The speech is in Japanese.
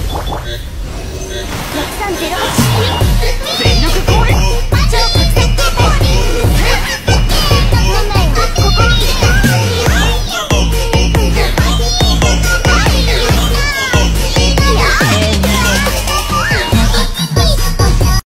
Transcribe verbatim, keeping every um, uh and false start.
ろくさんゼロはち